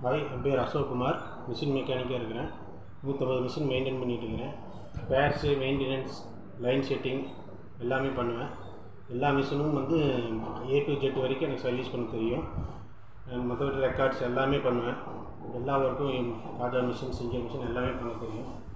Hi, என் பேர் Ashokkumar. Machine மெக்கானிக்காக இருக்கிறேன். 150 machine maintain பண்ணிகிட்டு இருக்கிறேன். ஸ்பேர்ஸு, மெயின்டெனன்ஸ், லைன் செட்டிங் எல்லாமே பண்ணுவேன். எல்லா மிஷினும் A to Z வரைக்கும் எனக்கு சர்வீஸ் பண்ண தெரியும். மற்றபடி ரெக்கார்ட்ஸ் எல்லாமே பண்ணுவேன். எல்லா ஒர்க்கும் காஜா மிஷின், சிங்கர் மிஷின் எல்லாமே பண்ண தெரியும்.